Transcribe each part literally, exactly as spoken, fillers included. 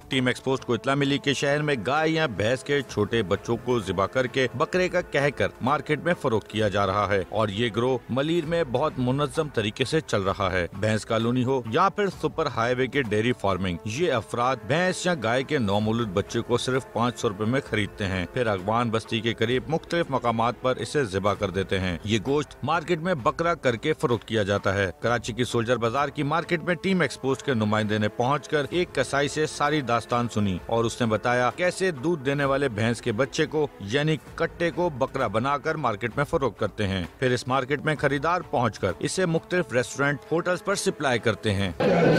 Team ex post को इत्तला मिली कि शहर में गाय या भैंस के छोटे बच्चों को ज़िबा करके बकरे का कहकर मार्केट में फरोख्त किया जा रहा है और ये गिरोह मलीर में बहुत मुनज़्ज़म तरीके से चल रहा है। भैंस कॉलोनी हो या फिर सुपर हाईवे के डेयरी फार्मिंग, ये अफराद भैंस या गाय के नौमौलूद बच्चे को सिर्फ पाँच सौ रूपए में खरीदते हैं, फिर अगवान बस्ती के करीब मुख्तलिफ मकामात पर इसे ज़िबा कर देते हैं। ये गोश्त मार्केट में बकरा करके फरोख्त किया जाता है। कराची की सोल्जर बाजार की मार्केट में टीम एक्सपोस्ट के नुमाइंदे ने पहुंचकर एक कसाई से सारी दास्तान सुनी और उसने बताया कैसे दूध देने वाले भैंस के बच्चे को यानी कट्टे को बकरा बनाकर मार्केट में फरोख्त करते हैं। फिर इस मार्केट में खरीदार पहुंचकर इसे मुख्तलिफ रेस्टोरेंट, होटल्स पर सप्लाई करते हैं।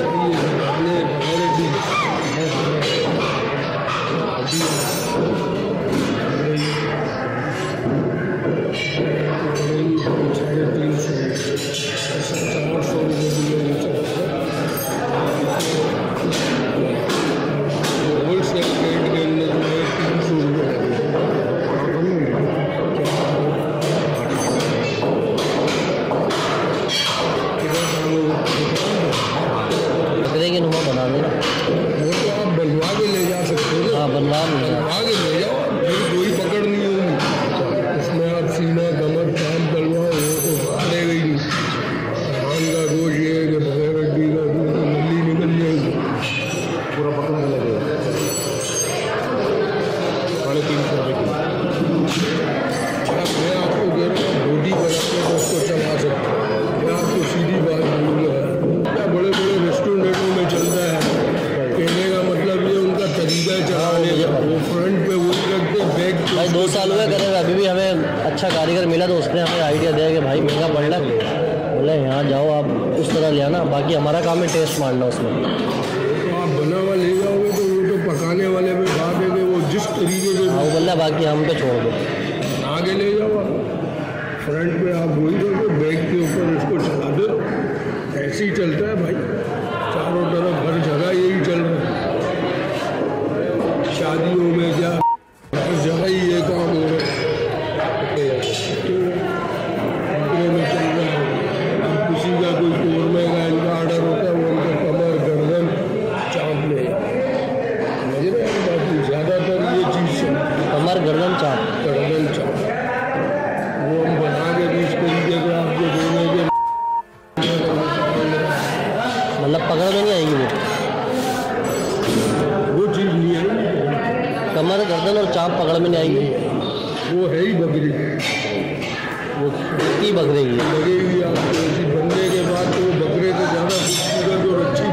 बना देना वो तो आप बनवा के ले जा सकते हो। हाँ, बनवा बनवा के ले जाओ, फिर कोई पकड़ नहीं होगी। उसमें आप सीना, कमर, कान डलवाओ, वो तो पकड़ेगा ही नहीं। धान का गोश्त ये है कि बगैर हड्डी का दूध तो नली निकल जाएगी, पूरा पकड़ने लगेगा। साढ़े तीन सौ रुपये मैं आपको कह रहा हूँ रोटी बना के तो उसको चला सकते हो। मैं आपको सीधी बात बोलूँगा, बड़े बड़े रेस्टोरेंटों में चलता है, कहने का मतलब ये उनका तरीका है चलाने का। वो फ्रंट पे वो रखते बैग। भाई दो साल हुए करे, अभी भी हमें अच्छा कारीगर मिला तो उसने हमें आइडिया दिया कि भाई महंगा पड़ रहा है, बोले यहाँ जाओ आप उस तरह ले आना, बाकी हमारा काम है टेस्ट मारना उसमें। तो आप बना हुआ ले जाओगे तो वो तो पकाने वाले पे बात है कि वो जिस तरीके से हाँ वो बोला बाकी हम पे छोड़ दो, आगे ले जाओ आप फ्रंट पे, आप वही दो बैग के ऊपर उसको चला दो। ऐसे ही चलता है भाई, चारों तरफ हर जगह यही चल रहा है। शादियों में क्या हर जगह ही ये काम हो रहा है, में चल रहा है। अब किसी का कोई कौरमे का इनका ऑर्डर होता है, वो उनका कमर, गर्दन चाँप ले समझ रहे हैं बात। ज़्यादातर ये चीज़ कमर, गर्दन चाँप, गर्दन चाँप वो हम बना के भी इस तरीके से आपको देने के मतलब पकड़ में नहीं आएगी वो वो चीज़ नहीं है। कमर, गर्दन और चाँप पकड़ में नहीं आएगी, वो है ही बकरी, वो की बकरेगी लगेगी आपको। ऐसी बनने के बाद तो वो बकरे से ज़्यादा खूबसूरत और अच्छी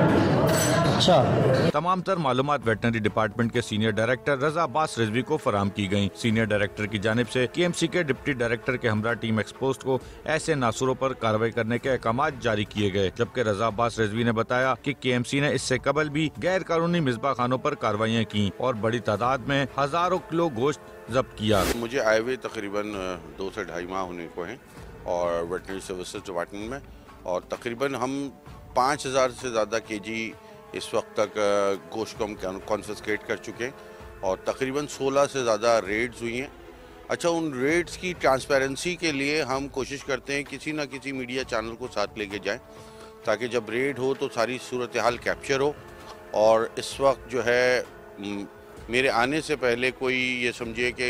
बनेगी। अच्छा। तमाम तर मालूमात वेटनरी डिपार्टमेंट के सीनियर डायरेक्टर रजा अब्बास रिजवी को फराम की गयी। सीनियर डायरेक्टर की जानिब से के एम सी के डिप्टी डायरेक्टर के हमरा टीम एक्सपोस्ट को ऐसे नासुरों पर कार्रवाई करने के अहकाम जारी किए गए, जबकि रजा अब्बास रिजवी ने बताया कि के एम सी ने इससे कबल भी गैर कानूनी मिसबा खानों पर कार्रवाइयाँ की और बड़ी तादाद में हजारों किलो गोश्त जब्त किया। मुझे आए हुए तकरीबन दो से ढाई माह होने को हैं और वेटनरी सर्विसेज डिपार्टमेंट में, और तकरीबन हम पाँच हज़ार से ज़्यादा के जी इस वक्त तक गोश्त को हम कॉन्फिस्केट कर चुके हैं और तकरीबन सोलह से ज़्यादा रेड्स हुई हैं। अच्छा, उन रेड्स की ट्रांसपेरेंसी के लिए हम कोशिश करते हैं किसी ना किसी मीडिया चैनल को साथ लेके जाएं, ताकि जब रेड हो तो सारी सूरत हाल कैप्चर हो। और इस वक्त जो है मेरे आने से पहले कोई ये समझिए कि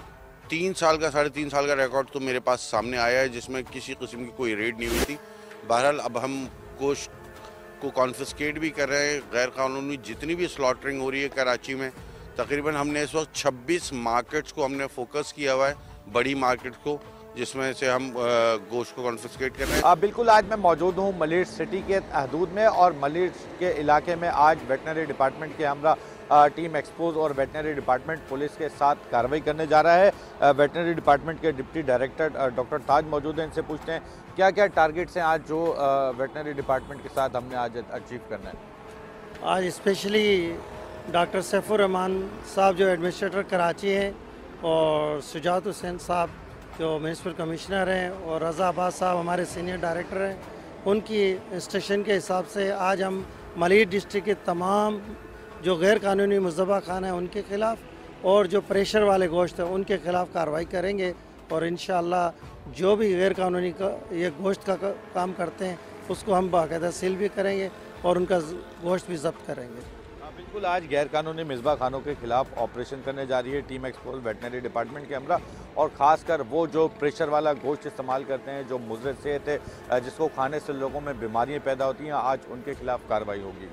तीन साल का साढ़े तीन साल का रिकॉर्ड तो मेरे पास सामने आया है जिसमें किसी किस्म की कोई रेड नहीं हुई थी। बहरहाल अब हम गोश्त को कॉन्फिस्केट भी कर रहे हैं। गैर कानूनी जितनी भी स्लॉटरिंग हो रही है कराची में, तकरीबन हमने इस वक्त छब्बीस मार्केट्स को हमने फोकस किया हुआ है, बड़ी मार्केट को, जिसमें से हम गोश्त को कॉन्फिस्केट कर रहे हैं। आ, बिल्कुल, आज मैं मौजूद हूँ मलीर सिटी के हदूद में और मलीर के इलाके में आज वेटनरी डिपार्टमेंट के हमरा टीम एक्सपोज और वेटनरी डिपार्टमेंट पुलिस के साथ कार्रवाई करने जा रहा है। वेटनरी डिपार्टमेंट के डिप्टी डायरेक्टर डॉक्टर ताज मौजूद हैं, इनसे पूछते हैं क्या क्या टारगेट्स हैं आज जो वेटनरी डिपार्टमेंट के साथ हमने आज अचीव करना है। आज स्पेशली डॉक्टर सैफुर रहमान साहब जो एडमिनिस्ट्रेटर कराची हैं और सुजात हुसैन साहब जो म्यूनसिपल कमिश्नर हैं और रज़ा अब्बास साहब हमारे सीनियर डायरेक्टर हैं, उनकी इंस्ट्रक्शन के हिसाब से आज हम मलीर डिस्ट्रिक्ट के तमाम जो गैर कानूनी मुज़ब्बा खाना है उनके ख़िलाफ़ और जो प्रेशर वाले गोश्त है उनके ख़िलाफ़ कार्रवाई करेंगे और इंशाअल्लाह जो भी गैर कानूनी का ये गोश्त का काम करते हैं उसको हम बाकायदा सील भी करेंगे और उनका गोश्त भी जब्त करेंगे। बिल्कुल, आज गैर कानूनी मिसबा खानों के खिलाफ ऑपरेशन करने जा रही है टीम एक्सपोज वेटनरी डिपार्टमेंट के हमरा, और ख़ासकर वो जो प्रेशर वाला गोश्त इस्तेमाल करते हैं, जो मुज़र सेहत है, जिसको खाने से लोगों में बीमारियाँ पैदा होती हैं, आज उनके खिलाफ कार्रवाई होगी।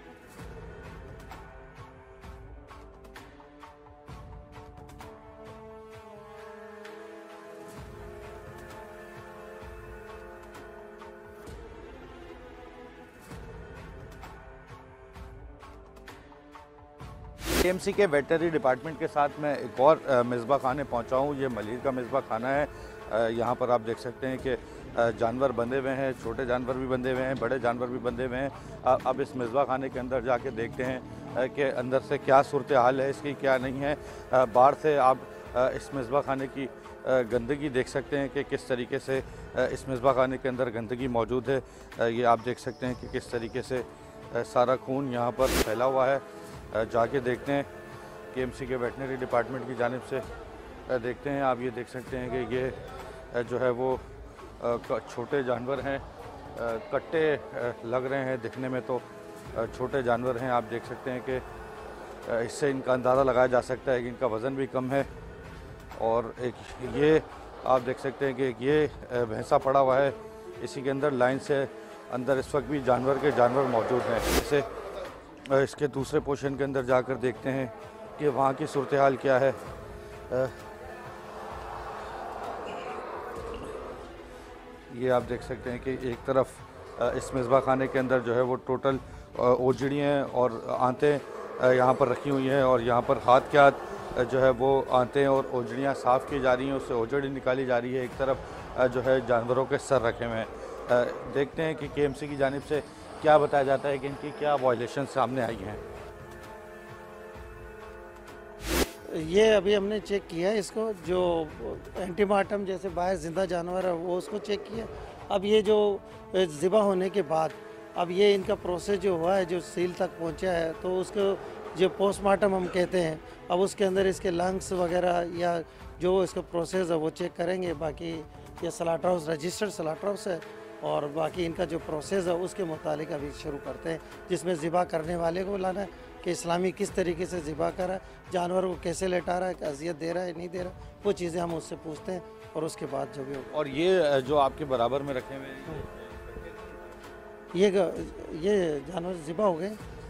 टीएमसी के वेटनरी डिपार्टमेंट के साथ मैं एक और मिसबा खाने पहुंचा हूं। ये मलीर का मिसबा खाना है। यहां पर आप देख सकते हैं कि जानवर बंधे हुए हैं, छोटे जानवर भी बंधे हुए हैं, बड़े जानवर भी बंधे हुए हैं। अब इस मिसबा खाने के अंदर जाके देखते हैं कि अंदर से क्या सूरत हाल है इसकी, क्या नहीं है। बाहर से आप इस मिसबा खाने की गंदगी देख सकते हैं कि किस तरीके से इस मिसबा खाने के अंदर गंदगी मौजूद है। ये आप देख सकते हैं कि किस तरीके से सारा खून यहाँ पर फैला हुआ है। जाके देखते हैं केएमसी के वेटनरी डिपार्टमेंट की जानिब से देखते हैं। आप ये देख सकते हैं कि ये जो है वो छोटे जानवर हैं, कट्टे लग रहे हैं दिखने में, तो छोटे जानवर हैं। आप देख सकते हैं कि इससे इनका अंदाज़ा लगाया जा सकता है कि इनका वज़न भी कम है। और एक ये आप देख सकते हैं कि ये भैंसा पड़ा हुआ है, इसी के अंदर लाइन से अंदर इस वक्त भी जानवर के जानवर मौजूद हैं। जैसे इसके दूसरे पोर्शन के अंदर जाकर देखते हैं कि वहाँ की सूरत हाल क्या है। ये आप देख सकते हैं कि एक तरफ इस मिसबा खाने के अंदर जो है वो टोटल ओजड़ियाँ और आंतें यहाँ पर रखी हुई हैं, और यहाँ पर हाथ के हाथ जो है वो आंतें और ओजड़ियाँ साफ़ की जा रही हैं, उससे ओजड़ी निकाली जा रही है। एक तरफ जो है जानवरों के सर रखे हुए हैं। देखते हैं कि केएमसी की जानिब से क्या बताया जाता है कि इनकी क्या वायलेशन सामने आई हैं। ये अभी हमने चेक किया है इसको, जो एंटीमार्टम जैसे बाहर जिंदा जानवर है वो उसको चेक किया। अब ये जो ज़िबा होने के बाद अब ये इनका प्रोसेस जो हुआ है, जो सील तक पहुंचा है, तो उसको जो पोस्टमार्टम हम कहते हैं, अब उसके अंदर इसके लंग्स वगैरह या जो इसका प्रोसेस है वो चेक करेंगे। बाकी ये slaughter house registered slaughter house है, और बाकी इनका जो प्रोसेस है उसके मुतालिक अभी शुरू करते हैं, जिसमें ज़िबा करने वाले को लाना है कि इस्लामी किस तरीके से ज़िबा कर रहा है, जानवर को कैसे लेटा रहा है, अजियत दे रहा है नहीं दे रहा, वो चीज़ें हम उससे पूछते हैं, और उसके बाद जो भी हो। और ये जो आपके बराबर में रखे हुए हैं, ये ये जानवर ज़िबा हो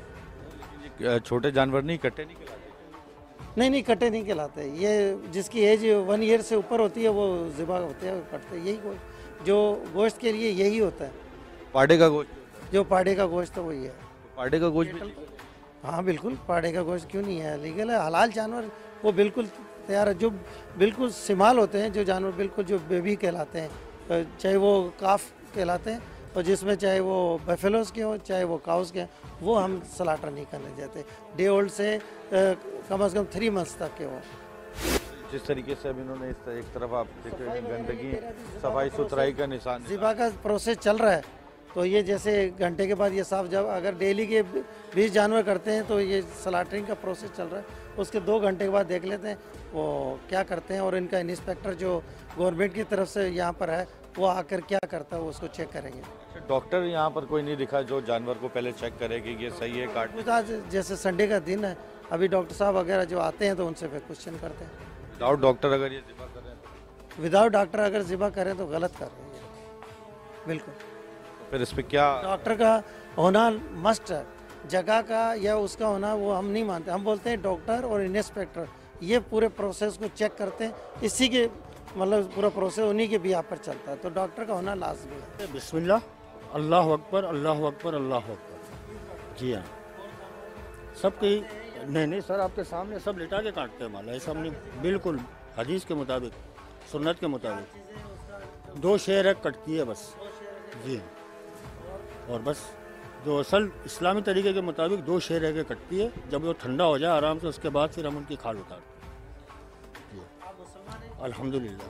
गए। छोटे जानवर नहीं, कट्टे नहीं कहलाते? नहीं नहीं, कट्टे नहीं कहलाते। ये जिसकी एज वन ईयर से ऊपर होती है वो ज़िबा होते हैं, कटते। यही गोश्त जो गोश्त के लिए यही होता है। पाड़े का गोश्त? जो पाड़े का गोश्त है वही है। पाड़े का गोश्त भी? हाँ बिल्कुल, पाड़े का गोश्त क्यों नहीं है, लीगल है, हलाल जानवर वो बिल्कुल तैयार है। जो बिल्कुल सिमाल होते हैं, जो जानवर बिल्कुल जो बेबी कहलाते हैं, चाहे वो काफ कहलाते हैं, और जिसमें चाहे वो बेफेलोस के हो चाहे वो काउस के, वो हम स्लॉटर नहीं करने देते। डे ओल्ड से कम से कम थ्री मंथ्स तक के हो। जिस तरीके से अब इन्होंने इस एक तरफ आप देखें गंदगी, सफाई सुथराई का निशान, ज़िबा का प्रोसेस चल रहा है, तो ये जैसे घंटे के बाद ये साफ, जब अगर डेली के बीस जानवर करते हैं तो ये स्लॉटरिंग का प्रोसेस चल रहा है, उसके दो घंटे के बाद देख लेते हैं वो क्या करते हैं, और इनका इंस्पेक्टर जो गवर्नमेंट की तरफ से यहाँ पर है वो आकर क्या करता है वो उसको चेक करेंगे। डॉक्टर यहाँ पर कोई नहीं दिखा जो जानवर को पहले चेक करे कि ये सही है काट? आज जैसे संडे का दिन है, अभी डॉक्टर साहब वगैरह जो आते हैं तो उनसे फिर क्वेश्चन करते हैं। विदाउट डॉक्टर अगर ये ज़िबा करें तो? विदाउट डॉक्टर अगर ज़िबा करें तो गलत कर रहे हैं बिल्कुल। तो फिर इस पर क्या? डॉक्टर का होना मस्ट है, जगह का या उसका होना वो हम नहीं मानते। हम बोलते हैं डॉक्टर और इंस्पेक्टर ये पूरे प्रोसेस को चेक करते हैं, इसी के मतलब पूरा प्रोसेस उन्हीं के भी यहाँ पर चलता है, तो डॉक्टर का होना लाजमी है। बिस्मिल्लाह, अल्लाह अकबर, अल्लाह अकबर, अल्लाह अकबर। जी हाँ, सबकी नहीं नहीं सर, आपके सामने सब लिटा के काटते हैं माला, ऐसा नहीं, बिल्कुल हदीस के मुताबिक, सुन्नत के मुताबिक दो शेर है कटती है बस। जी, और बस जो असल इस्लामी तरीके के मुताबिक दो शेर है के कटती है। जब वो ठंडा हो जाए आराम से, उसके बाद फिर हम उनकी खाल उतारते हैं। अल्हम्दुलिल्लाह।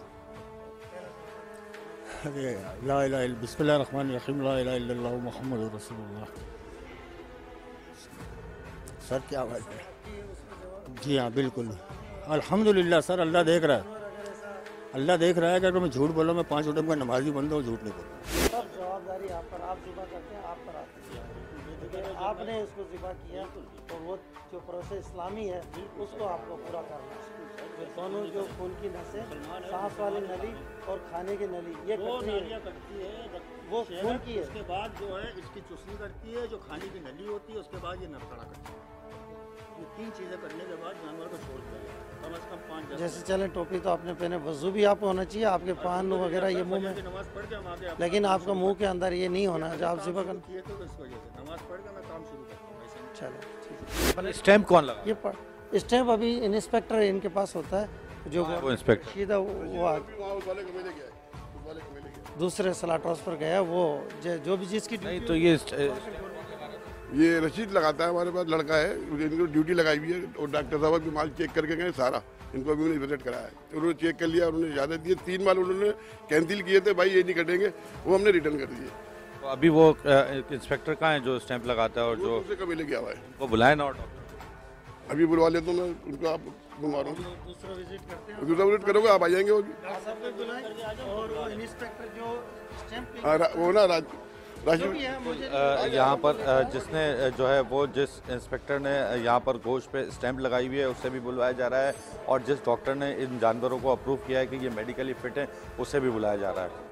ला इलाहा इल्लल्लाह, बिस्मिल्लाहिर रहमानिर रहीम, ला इलाहा इल्लल्लाह मुहम्मदुर रसूलुल्लाह। सर क्या बात है? जी हाँ बिल्कुल, अल्हम्दुलिल्लाह सर, अल्लाह देख रहा है, अल्लाह देख रहा है। अगर मैं झूठ बोला, मैं पाँच उठम का नमाजी बंदा हूँ, झूठ नहीं बोलूँ। सब जवाबदारी आप पर, आप ज़िबा करते हैं, आप पर आती है। आपने इसको ज़िबा किया और वो जो प्रोसेस इस्लामी है उसको आपको पूरा करना है। तो दोनों जो खून की नसें, सांस वाली नली और खाने की नली, ये कटती है, वो खून की है। उसके बाद जो है इसकी चुस्नी करती है, जो खाने की नली होती है, उसके बाद ये नरखड़ा करती है। ये तीन चीज़ें करने के बाद जानवर को छोड़ दिया जाए, कम से कम पाँच। जैसे चले टोपी तो आपने पहने, वजू भी आपको होना चाहिए, आपके पान वगैरह ये मुंह में, नमाज पढ़ के हम आगे, लेकिन आपका मुंह के अंदर ये नहीं होना जब आप ज़िबा करना। किए तो इस वजह से नमाज पढ़ के मैं काम शुरू करता हूँ ऐसे नहीं। चलो ठीक है। स्टैम्प कौन लगा? ये पर स्टैम्प अभी इंस्पेक्टर इनके पास होता है, जो वो इंस्पेक्टर सीधा वो आ- दूसरे स्लॉट हाउस पर गया, वो जो जो भी जिसकी नहीं तो ये ये रसीद लगाता है, हमारे पास लड़का है, इनको ड्यूटी लगाई हुई है और डॉक्टर साहब भी माल चेक करके गए सारा, इनको अभी उन्होंने विजिट कराया है, तो उन्होंने चेक कर लिया, उन्होंने इजाज़त दी। तीन माल उन्होंने कैंसिल किए थे, भाई ये नहीं कटेंगे, वो हमने रिटर्न कर दिए। तो अभी वो इंस्पेक्टर कहाँ है जो स्टैंप लगाता है और जो दूसरे कभी लेके आवा है, वो बुलाए ना? और डॉक्टर अभी बुलवा लेता हूँ मैं उनको, आप बीमार हो दूसरा विजिट करते हैं दूसरा विजिट करोगे आप आ जाएंगे। वो भी सबको बुलाएं और वो इंस्पेक्टर जो स्टैम्प हाँ, रा- वो ना राज राजू भी है मुझे अ, यहाँ पर अ, जिसने अ, जो है वो जिस इंस्पेक्टर ने अ, यहाँ पर गोश्त पे स्टैंप लगाई हुई है उससे भी बुलवाया जा रहा है, और जिस डॉक्टर ने इन जानवरों को अप्रूव किया है कि ये मेडिकली फिट है उससे भी बुलाया जा रहा है।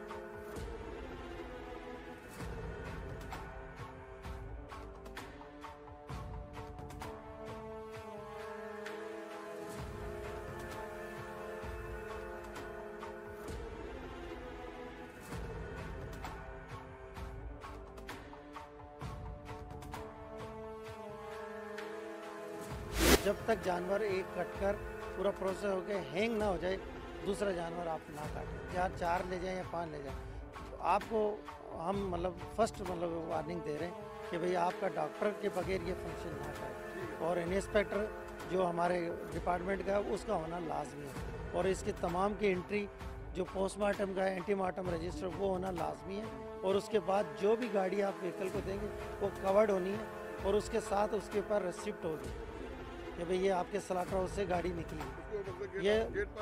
जब तक जानवर एक कटकर पूरा प्रोसेस हो गया हैंग ना हो जाए, दूसरा जानवर आप ना काटें, चार चार ले जाएं या पाँच ले जाएं। तो आपको हम मतलब फर्स्ट मतलब वार्निंग दे रहे हैं कि भाई आपका डॉक्टर के बगैर ये फंक्शन ना करे, और इंस्पेक्टर जो हमारे डिपार्टमेंट का है उसका होना लाजमी है, और इसकी तमाम की एंट्री जो पोस्टमार्टम का एंटीमार्टम रजिस्टर वो होना लाजमी है, और उसके बाद जो भी गाड़ी आप व्हीकल को देंगे वो कवर्ड होनी है, और उसके साथ उसके ऊपर रिसिप्ट होगी कि भाई ये आपके स्लॉटर हाउस से गाड़ी निकली। ये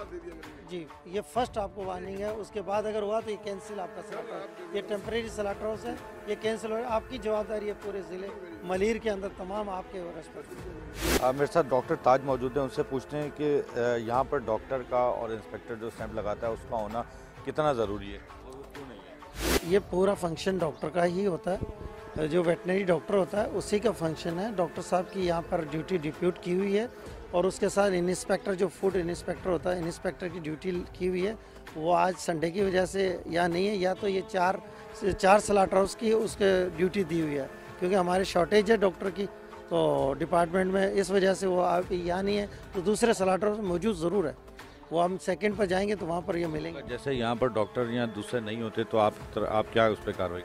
जी ये फर्स्ट आपको वार्निंग है। उसके बाद अगर हुआ तो ये कैंसिल आपका स्लॉटर हाउस, ये टेम्परेरी स्लॉटर हाउस है, ये कैंसिल हो, आपकी जवाबदारी है पूरे ज़िले मलीर के अंदर तमाम आपके रिस्पॉन्सिबिलिटी। मेरे साथ डॉक्टर ताज मौजूद हैं, उनसे पूछते हैं कि अ, यहाँ पर डॉक्टर का और इंस्पेक्टर जो स्टैंप लगाता है उसका होना कितना ज़रूरी है और वो क्यों नहीं है? ये पूरा फंक्शन डॉक्टर का ही होता है, जो वेटनरी डॉक्टर होता है उसी का फंक्शन है। डॉक्टर साहब की यहाँ पर ड्यूटी डिप्यूट की हुई है, और उसके साथ इंस्पेक्टर जो फूड इंस्पेक्टर होता है, इंस्पेक्टर की ड्यूटी की हुई है। वो आज संडे की वजह से या नहीं है, या तो ये चार चार स्लॉटर हाउस की उसके ड्यूटी दी हुई है, क्योंकि हमारे शॉर्टेज है डॉक्टर की, तो डिपार्टमेंट में इस वजह से वो आप यहाँ नहीं है, तो दूसरे स्लॉटर हाउस मौजूद ज़रूर है, वो हम सेकंड पर जाएंगे तो वहाँ पर ये मिलेंगे। जैसे यहाँ पर डॉक्टर यहाँ दूसरे नहीं होते तो आप आप क्या उस पर कार्रवाई,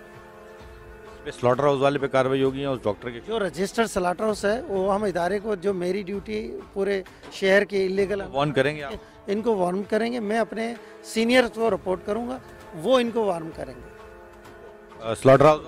स्लॉटर हाउस वाले पे कार्रवाई होगी या उस डॉक्टर के? जो रजिस्टर्ड स्लॉटर हाउस है वो हम इदारे को, जो मेरी ड्यूटी पूरे शहर के इलीगल वार्न करेंगे आप? इनको वार्न करेंगे, मैं अपने सीनियर को रिपोर्ट करूंगा, वो इनको वार्न करेंगे। स्लॉटर हाउस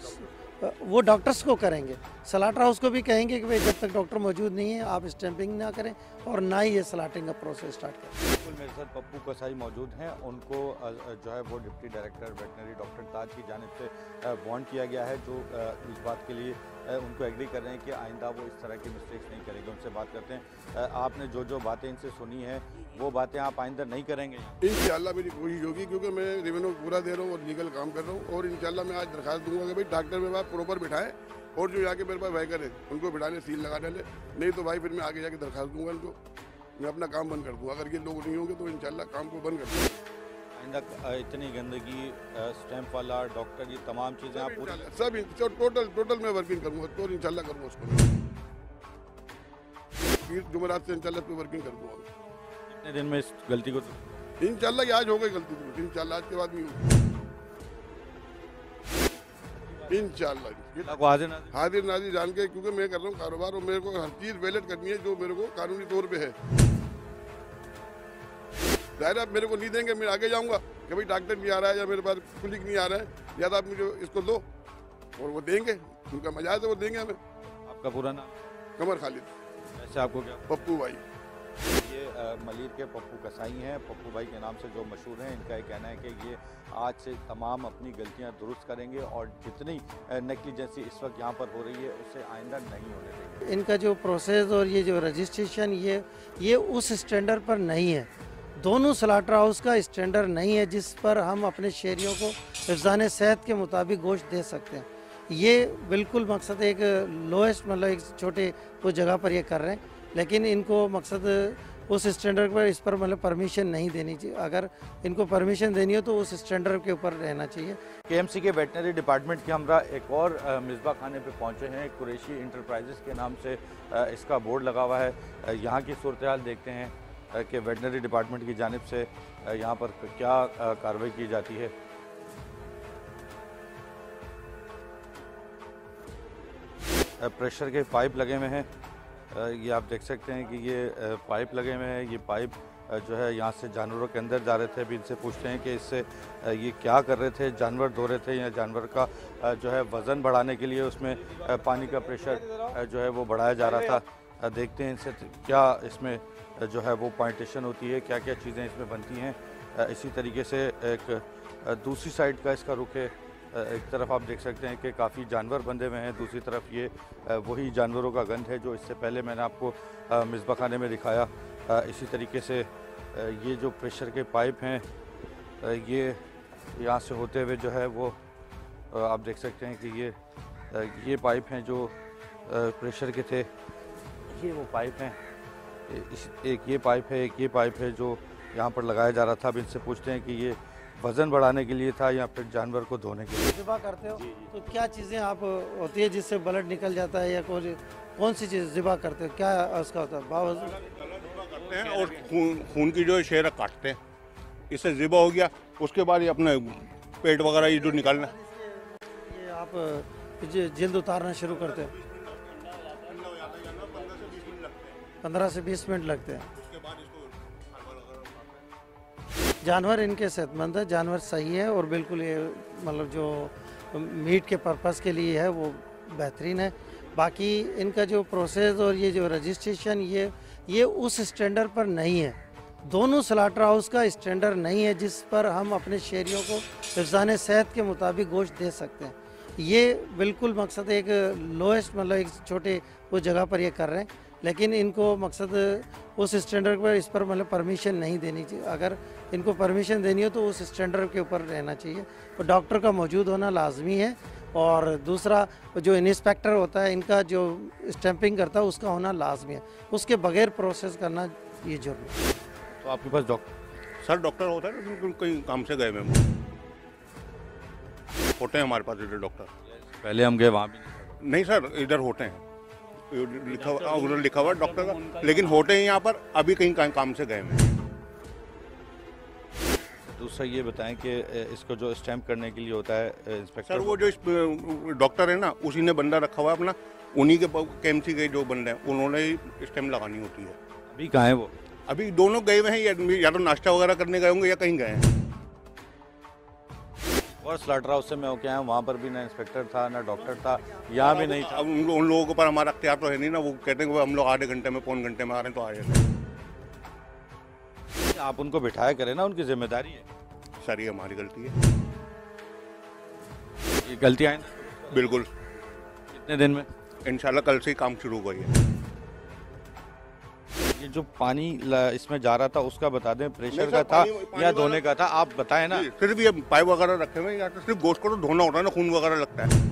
वो डॉक्टर्स को करेंगे, स्लॉटर हाउस को भी कहेंगे कि भाई जब तक डॉक्टर मौजूद नहीं है आप स्टैंपिंग ना करें और ना ही ये स्लॉटिंग का प्रोसेस स्टार्ट करें। बिल्कुल, मेरे साथ पप्पू कसाई मौजूद हैं, उनको अ, जो है वो deputy director veterinary doctor Taj की जानिब से वार्न किया गया है, जो अ, इस बात के लिए अ, उनको एग्री कर रहे हैं कि आइंदा वो इस तरह की मिस्टेक्स नहीं करेंगे। उनसे बात करते हैं, अ, आपने जो जो बातें इनसे सुनी हैं वो बातें आप आइंदा नहीं करेंगे? इंशाल्लाह मेरी कोशिश होगी, क्योंकि मैं रेवेन्यू पूरा दे रहा हूँ और लीगल काम कर रहा हूँ, और इंशाल्लाह मैं आज दरखास्त दूंगा कि भाई डॉक्टर मेरे पास प्रॉपर बिठाए, और जो जाके मेरे पास वहीकल है उनको बिठाने सील लगा डाले, नहीं तो भाई फिर मैं आगे जाके दरखास्त दूंगा इनको, मैं अपना काम बंद कर दूँगा। अगर ये लोग नहीं होंगे तो इंशाल्लाह काम को बंद कर दूँगा। आइंदा इतनी गंदगी, स्टैंप वाला डॉक्टर, ये तमाम चीज़ें आप पूरी सब इन- टोटल टोटल मैं वर्किंग करूँगा, तो इंशाल्लाह करूँगा उसको, फिर जुमेरात से इंशाल्लाह पे वर्किंग कर दूँगा। कितने दिन में इस गलती को? इंशाल्लाह ये आज हो गई गलती, तो इंशाल्लाह आज के बाद नहीं होगी इंशाल्लाह। को हाजिर नाजिर हाजिर नाजिर जान के, क्योंकि मैं कर रहा हूँ कारोबार और मेरे को हर चीज़ वैलिड करनी है जो मेरे को कानूनी तौर पे है। जाहिर है आप मेरे को नहीं देंगे, मैं आगे जाऊँगा कि भाई डॉक्टर नहीं आ रहा है या मेरे पास क्लिनिक नहीं आ रहा है, या तो आप मुझे इसको दो, और वो देंगे, उनका मजाज है वो देंगे हमें। आपका पूरा नाम? कमर खालिद। वैसे आपको क्या? पप्पू भाई। ये मलीर के पप्पू कसाई हैं, पप्पू भाई के नाम से जो मशहूर हैं। इनका ये कहना है कि ये आज से तमाम अपनी गलतियां दुरुस्त करेंगे और जितनी नेग्लिजेंसी इस वक्त यहाँ पर हो रही है उससे आइंदा नहीं होने देंगे। इनका जो प्रोसेस और ये जो रजिस्ट्रेशन ये ये उस स्टैंडर्ड पर नहीं है। दोनों स्लाटर हाउस का स्टैंडर्ड नहीं है जिस पर हम अपने शहरियों को हिफ्ज़ान सेहत के मुताबिक गोश्त दे सकते हैं। ये बिल्कुल मकसद एक लोएस्ट मतलब एक छोटे वो जगह पर ये कर रहे हैं, लेकिन इनको मकसद उस स्टैंडर्ड पर इस पर मतलब परमिशन नहीं देनी चाहिए। अगर इनको परमिशन देनी हो तो उस स्टैंडर्ड के ऊपर रहना चाहिए। केएमसी के वेटनरी डिपार्टमेंट के हमरा एक और मिसबा खाने पे पहुंचे हैं। कुरैशी इंटरप्राइजेस के नाम से इसका बोर्ड लगा हुआ है। यहाँ की सूरत हाल देखते हैं कि वेटनरी डिपार्टमेंट की जानिब से यहाँ पर क्या कार्रवाई की जाती है। प्रेशर के पाइप लगे हुए हैं, ये आप देख सकते हैं कि ये पाइप लगे हुए हैं। ये पाइप जो है यहाँ से जानवरों के अंदर जा रहे थे। अभी इनसे पूछते हैं कि इससे ये क्या कर रहे थे, जानवर धो रहे थे या जानवर का जो है वज़न बढ़ाने के लिए उसमें पानी का प्रेशर जो है वो बढ़ाया जा रहा था। देखते हैं इनसे क्या इसमें जो है वो पॉइंटेशन होती है, क्या क्या चीज़ें इसमें बनती हैं। इसी तरीके से एक दूसरी साइड का इसका रुख है। एक तरफ आप देख सकते हैं कि काफ़ी जानवर बंधे हुए हैं, दूसरी तरफ ये वही जानवरों का गंध है जो इससे पहले मैंने आपको मिसबा खाने में दिखाया। इसी तरीके से ये जो प्रेशर के पाइप हैं ये यहाँ से होते हुए जो है वो आप देख सकते हैं कि ये ये पाइप हैं जो प्रेशर के थे। ये वो पाइप हैं, इस एक ये पाइप है, एक ये पाइप है जो यहाँ पर लगाया जा रहा था। अब इनसे पूछते हैं कि ये वज़न बढ़ाने के लिए था या फिर जानवर को धोने के लिए। ज़िबा करते हो तो क्या चीज़ें आप होती है जिससे ब्लड निकल जाता है या कोई कौन सी चीज़ ज़िबा करते हो, क्या उसका होता है? बावजूद करते हैं और खून खून की जो शेर काटते हैं, इससे ज़िबा हो गया। उसके बाद ये अपने पेट वगैरह ये जो निकालना, ये आप जल्द उतारना शुरू करते हो। पंद्रह से बीस मिनट लगते हैं। जानवर इनके सेहतमंद है, जानवर सही है और बिल्कुल ये मतलब जो मीट के पर्पस के लिए है वो बेहतरीन है। बाकी इनका जो प्रोसेस और ये जो रजिस्ट्रेशन ये ये उस स्टैंडर्ड पर नहीं है। दोनों स्लाटर हाउस का स्टैंडर्ड नहीं है जिस पर हम अपने शहरियों को हिफ्ज़ान सेहत के मुताबिक गोश्त दे सकते हैं। ये बिल्कुल मकसद एक लोएस्ट मतलब एक छोटे वो जगह पर ये कर रहे हैं, लेकिन इनको मकसद उस स्टैंडर्ड पर इस पर मतलब परमिशन नहीं देनी चाहिए। अगर इनको परमिशन देनी हो तो उस स्टैंडर्ड के ऊपर रहना चाहिए। तो डॉक्टर का मौजूद होना लाजमी है और दूसरा जो इंस्पेक्टर होता है इनका जो स्टैंपिंग करता है उसका होना लाजमी है। उसके बगैर प्रोसेस करना ये जरूरी है। तो आपके पास डॉक्टर सर डॉक्टर होता है ना, कहीं काम से गए में होते हैं हमारे पास इधर डॉक्टर। पहले हम गए वहाँ भी नहीं सर, इधर होते हैं, लिखा हुआ उधर लिखा हुआ डॉक्टर का, लेकिन होते हैं यहाँ पर। अभी कहीं काम से गए हैं। दूसरा ये बताएं कि इसको जो स्टैंप करने के लिए होता है इंस्पेक्टर, सर वो जो डॉक्टर है ना उसी ने बंदा रखा हुआ है अपना, उन्हीं के केएमसी के जो बंदे हैं उन्होंने ही स्टैंप लगानी होती है। अभी कहाँ है वो? अभी दोनों गए हुए हैं, या, या तो नाश्ता वगैरह करने गए होंगे या कहीं गए हैं। और स्लाटर हाउस से मैं होके आया, वहाँ पर भी ना इंस्पेक्टर था ना डॉक्टर था, यहाँ भी नहीं था। अब उन, उन लोगों के ऊपर हमारा अख्तियार तो है नहीं ना, वो कहते हैं हम लोग आधे घंटे में पौन घंटे में आ रहे हैं तो आ जाते हैं। आप उनको बिठाया करें ना, उनकी जिम्मेदारी है। सर ये हमारी गलती है, ये गलती आए बिल्कुल। कितने दिन में? इंशाल्लाह कल से ही काम शुरू हुआ है। ये जो पानी इसमें जा रहा था उसका बता दें, प्रेशर का था या धोने का था, आप बताएं ना। सिर्फ ये पाइप वगैरह रखे हुए हैं, तो सिर्फ गोश्त को तो धोना होता है ना, खून वगैरह लगता है,